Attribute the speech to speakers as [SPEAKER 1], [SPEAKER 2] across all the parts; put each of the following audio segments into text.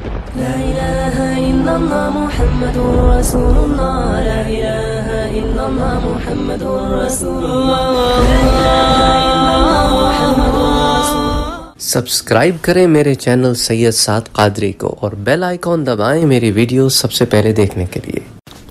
[SPEAKER 1] لا إله إلا الله محمد رسول الله لا إله إلا الله محمد رسول الله لا إله إلا الله محمد رسول الله.
[SPEAKER 2] سبسکرائب کریں میرے چینل سید سعد قادری کو اور بیل آئیکن دبائیں میری ویڈیو سب سے پہلے دیکھنے کے لیے.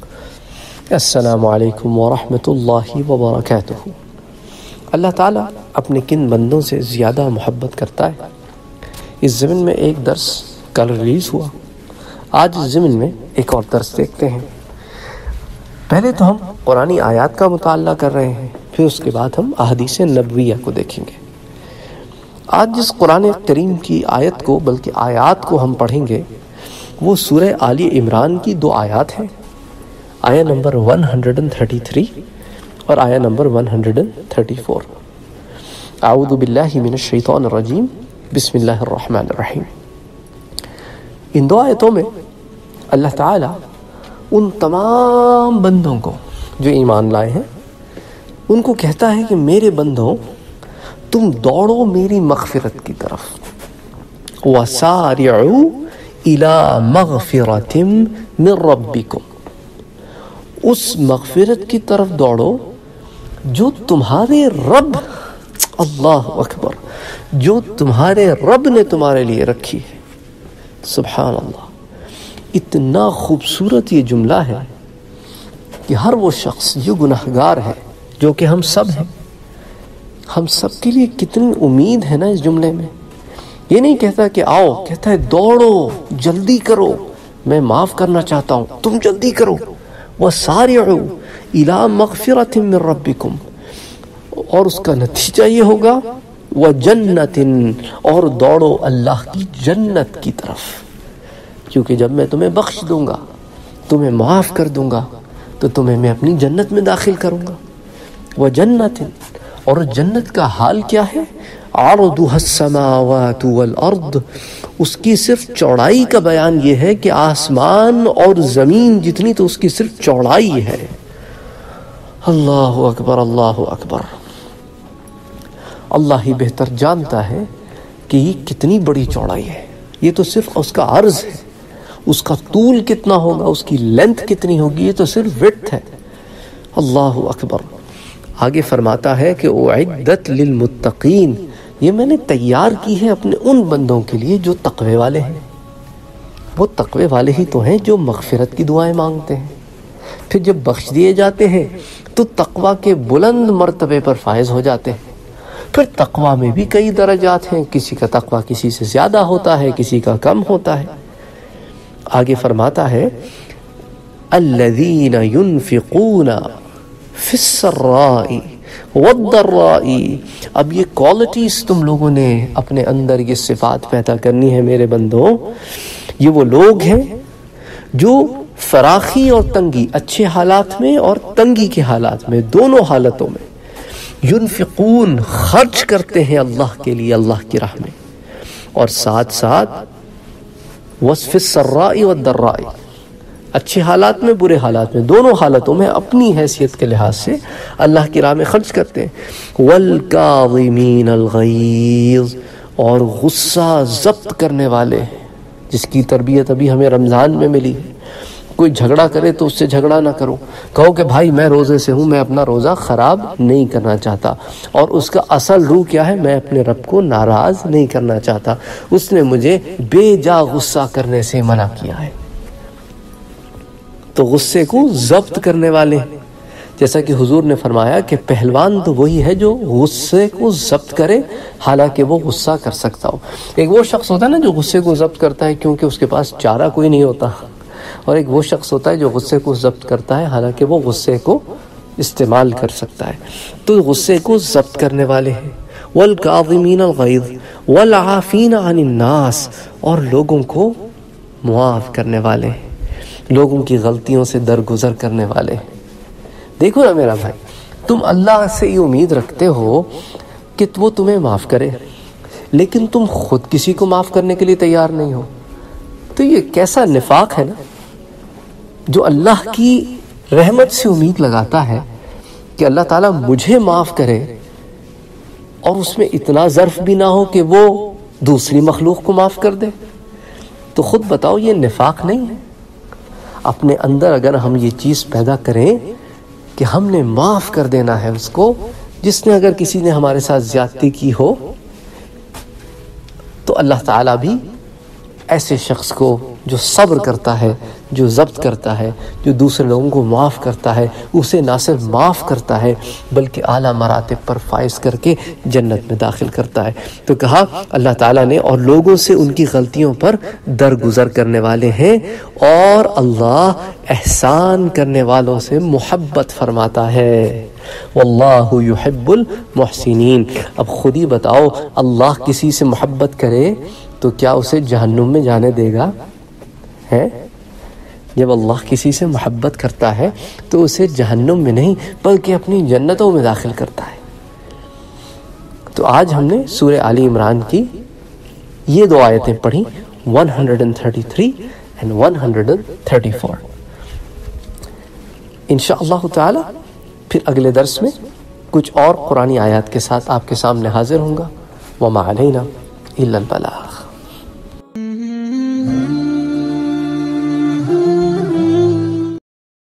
[SPEAKER 2] السلام علیکم ورحمۃ اللہ وبرکاتہ. اللہ تعالیٰ اپنے کن بندوں سے زیادہ محبت کرتا ہے؟ اس ضمن میں ایک درس کل ریلیز ہوا. آج اس ضمن میں ایک اور درس دیکھتے ہیں. پہلے تو ہم قرآنی آیات کا مطالعہ کر رہے ہیں، پھر اس کے بعد ہم احادیث نبویہ کو دیکھیں گے. آج جس قرآن کریم کی آیت کو بلکہ آیات کو ہم پڑھیں گے وہ سورہ آل عمران کی 2 آیات ہیں، آیہ نمبر 133 اور آیہ نمبر 134. اعوذ باللہ من الشیطان الرجیم، بسم اللہ الرحمن الرحیم. ان 2 آیتوں میں اللہ تعالیٰ ان تمام بندوں کو جو ایمان لائے ہیں ان کو کہتا ہے کہ میرے بندوں تم دوڑو میری مغفرت کی طرف. وَسَارِعُوا إِلَى مَغْفِرَةٍ مِّن رَبِّكُمْ، اس مغفرت کی طرف دوڑو جو تمہارے رب، اللہ اکبر، جو تمہارے رب نے تمہارے لیے رکھی ہے. سبحان اللہ. اتنا خوبصورت یہ جملہ ہے کہ ہر وہ شخص جو گناہگار ہے، جو کہ ہم سب ہیں، ہم سب کے لیے کتنی امید ہے نا اس جملے میں. یہ نہیں کہتا کہ آؤ، کہتا ہے دوڑو، جلدی کرو، میں معاف کرنا چاہتا ہوں، تم جلدی کرو. وَسَارِعُوا إِلَى مَغْفِرَةٍ مِّن رَبِّكُمْ، اور اس کا نتیجہ یہ ہوگا وَجَنَّةٍ، اور دوڑو اللہ کی جنت کی طرف، کیونکہ جب میں تمہیں بخش دوں گا، تمہیں معاف کر دوں گا، تو تمہیں میں اپنی جنت میں داخل کروں گا. وَجَنَّةٍ، اور جنت کا حال کیا ہے؟ عَرْضُهَا السَّمَاوَاتُ وَالْأَرْضُ، اس کی صرف چوڑائی کا بیان یہ ہے کہ آسمان اور زمین جتنی تو اس کی صرف چوڑائی ہے. اللہ اکبر، اللہ اکبر. اللہ ہی بہتر جانتا ہے کہ یہ کتنی بڑی چوڑائی ہے. یہ تو صرف اس کا عرض ہے، اس کا طول کتنا ہوگا، اس کی لینتھ کتنی ہوگی، یہ تو صرف وڈتھ ہے. اللہ اکبر. آگے فرماتا ہے کہ اعدت للمتقین، یہ میں نے تیار کی ہے اپنے ان بندوں کے لیے جو تقوی والے ہیں. وہ تقوی والے ہی تو ہیں جو مغفرت کی دعائیں مانگتے ہیں، پھر جب بخش دیے جاتے ہیں تو تقوی کے بلند مرتبے پر فائز ہو جاتے ہیں. پھر تقوی میں بھی کئی درجات ہیں، کسی کا تقوی کسی سے زیادہ ہوتا ہے، کسی کا کم ہوتا ہے. آگے فرماتا ہے الذین ينفقون فی السراء والضراء. اب یہ کوالٹیز تم لوگوں نے اپنے اندر یہ صفات پیدا کرنی ہے میرے بندوں. یہ وہ لوگ ہیں جو فراخی اور تنگی، اچھے حالات میں اور تنگی کے حالات میں، دونوں حالتوں میں ينفقون، خرچ کرتے ہیں اللہ کے لیے، اللہ کی راہ میں. اور ساتھ ساتھ وصف السراء والضراء، اچھے حالات میں، برے حالات میں، دونوں حالتوں میں اپنی حیثیت کے لحاظ سے اللہ کی راہ میں خرچ کرتے ہیں. والکاظمین الغیظ، اور غصہ ضبط کرنے والے، جس کی تربیت ابھی ہمیں رمضان میں ملی ہے. کوئی جھگڑا کرے تو اس سے جھگڑا نہ کرو، کہو کہ بھائی میں روزے سے ہوں، میں اپنا روزہ خراب نہیں کرنا چاہتا، اور اس کا اصل روح کیا ہے؟ میں اپنے رب کو ناراض نہیں کرنا چاہتا، اس نے مجھے بے جا غصہ کرنے سے منع کیا ہے. تو غصے کو ضبط کرنے والے ہیں. جیسا کہ حضور نے فرمایا کہ پہلوان تو وہی ہے جو غصے کو ضبط کرے حالانکہ وہ غصہ کر سکتا ہو. ایک وہ شخص ہوتا ہے نا جو غصے کو ضبط کرتا ہے کیونکہ اس کے پاس چارہ کوئی نہیں ہوتا، اور ایک وہ شخص ہوتا ہے جو غصے کو ضبط کرتا ہے حالانکہ وہ غصے کو استعمال کر سکتا ہے. تو غصے کو ضبط کرنے والے ہیں. والکاظمین الغیظ والعافین عن الناس، اور لوگوں کو معاف کرنے والے ہیں، لوگوں کی غلطیوں سے درگزر کرنے والے ہیں. دیکھو نا میرا بھائی، تم اللہ سے یہ امید رکھتے ہو کہ وہ تمہیں معاف کرے، لیکن تم خود کسی کو معاف کرنے کے لیے تیار نہیں ہو. تو یہ کیسا نفاق ہے نا، جو اللہ کی رحمت سے امید لگاتا ہے کہ اللہ تعالیٰ مجھے معاف کرے، اور اس میں اتنا ظرف بھی نہ ہو کہ وہ دوسری مخلوق کو معاف کر دے. تو خود بتاؤ یہ نفاق نہیں ہے؟ اپنے اندر اگر ہم یہ چیز پیدا کریں کہ ہم نے معاف کر دینا ہے اس کو، جس نے اگر کسی نے ہمارے ساتھ زیادتی کی ہو، تو اللہ تعالیٰ بھی ایسے شخص کو جو صبر کرتا ہے، جو ضبط کرتا ہے، جو دوسرے لوگوں کو معاف کرتا ہے، اسے نہ صرف معاف کرتا ہے بلکہ اعلیٰ مراتب پر فائز کر کے جنت میں داخل کرتا ہے۔ تو کہا اللہ تعالیٰ نے اور لوگوں سے ان کی غلطیوں پر درگزر کرنے والے ہیں، اور اللہ احسان کرنے والوں سے محبت فرماتا ہے۔ واللہ یحب المحسنین۔ اب خود ہی بتاؤ، اللہ کسی سے محبت کرے تو کیا اسے جہنم میں جانے دے گا؟ ہے جب اللہ کسی سے محبت کرتا ہے تو اسے جہنم میں نہیں بلکہ اپنی جنتوں میں داخل کرتا ہے۔ تو آج ہم نے سورہ آل عمران کی یہ دو آیتیں پڑھی، 133 and 134۔ انشاءاللہ تعالی پھر اگلے درس میں کچھ اور قرآنی آیات کے ساتھ آپ کے سامنے حاضر ہوں گا۔ وما علینا الا البلاغ۔